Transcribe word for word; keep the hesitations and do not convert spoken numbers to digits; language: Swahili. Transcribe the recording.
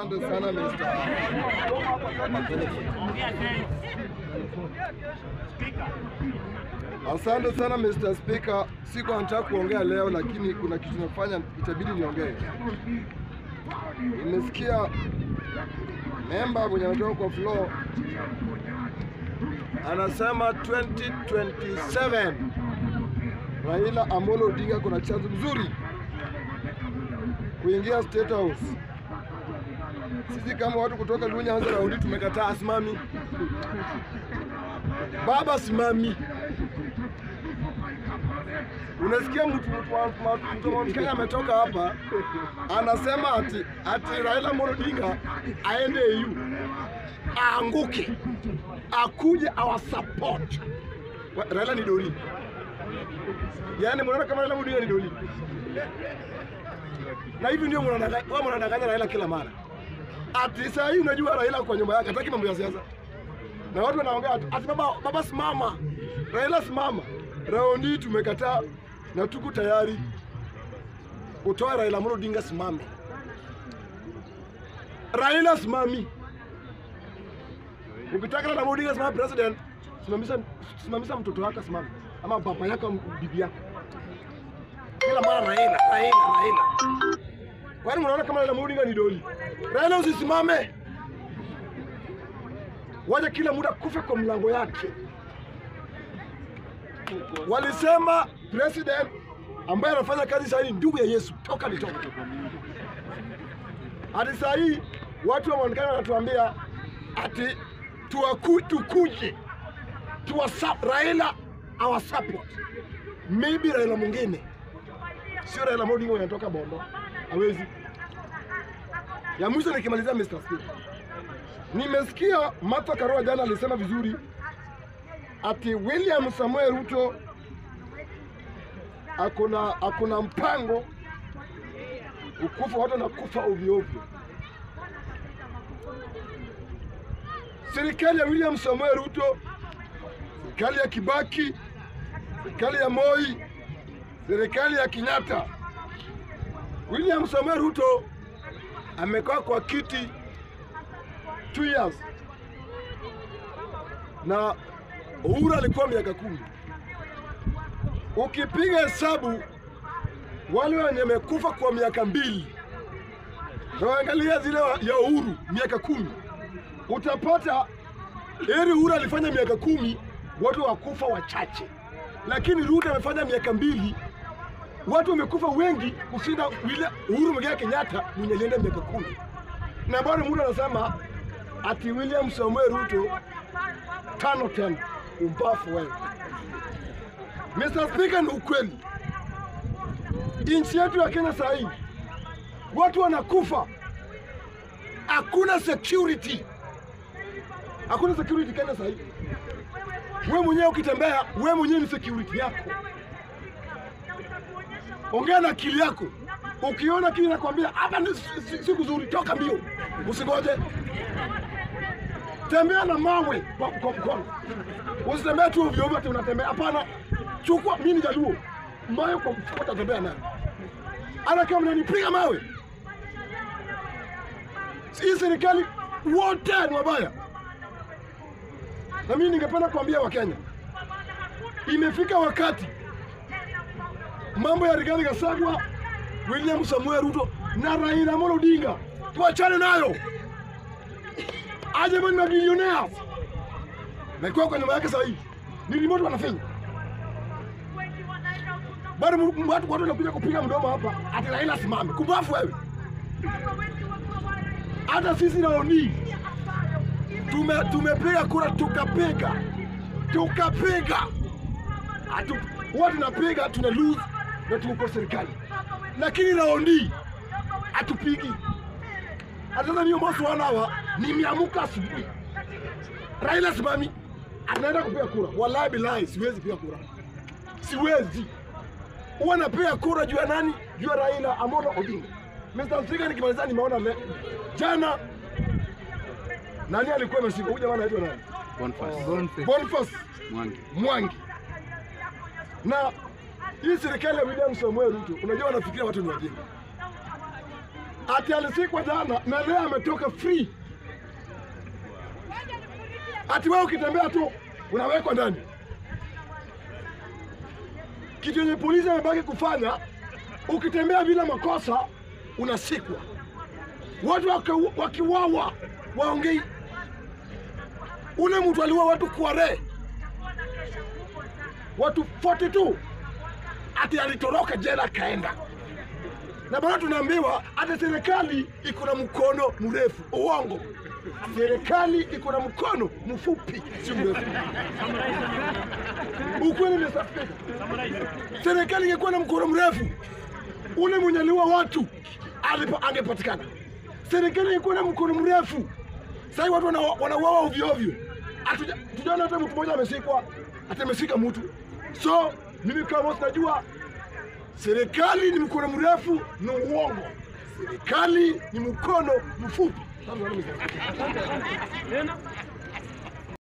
Asante sana mister Asante sana mister Speaker. Siko nataka kuongea leo, lakini kuna kitu nafanya itabidi niongee. Nimesikia member mwenye anatoka kwa floor anasema twenty twenty-seven Raila Amolo Odinga kuna chance mzuri kuingia State House. Sisi kama watu kutoka Lunya Hanza Raundi tumekataa asimami. Baba simami. Unasikia mtu mtu wa Kenya ametoka hapa anasema ati ati Raila Amolo Odinga aende E U. Aanguke. Akuje awa support. Raila ni doli. Yaani mnaona kama Raila Odinga ni doli. Na hivi ndio mnadanganya Raila kila mara. Ati saa hii unajua Raila kwa nyumba yake hataki mambo ya siasa. Na watu wanaongea ati baba baba simama. Raila simama. Raundi tumekataa na tuko tayari kutoa Raila Amolo Odinga simame. Raila simami. Ukitaka Raila Amolo Odinga simame president, simamisha simamisha mtoto wako simame ama baba yako bibi yako. Kila mara Raila, Raila, Raila. Kwani mnaona kama Raila Amolo Odinga ni doli? Raila usisimame. Waje kila muda kufa kwa mlango yake. Walisema president ambaye anafanya kazi sasa ndugu ya Yesu toka nitoka. Hadi sasa hii watu wanaonekana wanatuambia ati tuaku tukuje tuwasap Raila our support. Maybe Raila mwingine. Sio Raila Amolo Odinga anatoka Bondo. Hawezi. Ya mwisho nikimalizia mister Speaker. Nimesikia Martha Karua jana alisema vizuri ati William Samuel Ruto akuna akuna mpango ukufa watu na kufa ovyo ovyo. Serikali ya William Samuel Ruto, serikali ya Kibaki, serikali ya Moi, serikali ya Kenyatta. William Samuel Ruto amekaa kwa kiti two years. Na Uhuru alikuwa miaka kumi. Ukipiga hesabu wale wenye wamekufa kwa miaka mbili na angalia zile ya Uhuru miaka kumi, utapata eri Uhuru alifanya miaka kumi watu wakufa wachache, lakini Ruto amefanya miaka mbili watu wamekufa wengi kushinda vile Uhuru Muigai Kenyatta mwenye alienda miaka kumi. Na bado mtu anasema ati William Samuel Ruto tano tena umbafu wewe. mister Speaker, ni ukweli. Nchi yetu ya Kenya sasa hivi watu wanakufa. Hakuna security. Hakuna security Kenya sasa hivi. Wewe mwenyewe ukitembea, wewe mwenyewe ni security yako. Ongea na akili yako. Ukiona kile nakwambia hapa ni siku nzuri, toka mbio. Usingoje. Tembea na mawe kwa mkono. Usitembea tu ovyo ovyo unatembea. Hapana. Chukua mimi jaluo. Mawe kwa mfuko utatembea nayo. Ana kama mnanipiga mawe. Hii serikali wote ni wabaya. Na mimi ningependa kuambia Wakenya, imefika wakati mambo ya Rigathi Gachagua, William Samuel Ruto na Raila Amolo Odinga tuachane nayo. Aje bwana mabilionea. Na kwa kwa nyumba yake sasa hivi ni remote wanafanya. Bado watu watu wanakuja kupiga mdomo hapa ati Raila simame. Kubafu wewe. Hata sisi na Oni tume tumepiga kura tukapiga. Tukapiga. Atu watu tunapiga tuna lose na tuko serikali. Lakini na Oni atupigi. Hata niyo mosi wanawa ni miamuka asubuhi. Raila simami anaenda kupiga kura. Wallahi billahi siwezi kupiga kura. Siwezi. Huwa napiga kura juu ya nani? Juu ya Raila Amolo Odinga. mister Speaker, nikimaliza nimeona me jana nani alikuwa ameshika huyu jamaa anaitwa nani? Boniface. Boniface Mwangi. Mwangi. Na hii serikali ya William Samuel Ruto unajua wanafikiria watu ni wajinga. ati alisikwa jana na leo ametoka free. Ati wewe ukitembea tu unawekwa ndani. Kitu yenye polisi amebaki kufanya, ukitembea bila makosa unasikwa. Watu wakiwawa waongei. Ule mtu aliua watu Kware, watu arobaini na mbili, ati alitoroka jela kaenda. Na bado tunaambiwa ati serikali iko na mkono mrefu. Uongo. Serikali iko na mkono mfupi, si mrefu. Ukweli ni safi. Serikali ingekuwa na mkono mrefu, ule mwenye aliua watu alipo angepatikana. Serikali ingekuwa na mkono mrefu, sasa watu wanauawa ovyo ovyo. Tujaona hata mtu mmoja amesikwa, hata amesika mtu. So mimi kama najua serikali ni mkono mrefu na uongo. Serikali ni mkono mfupi.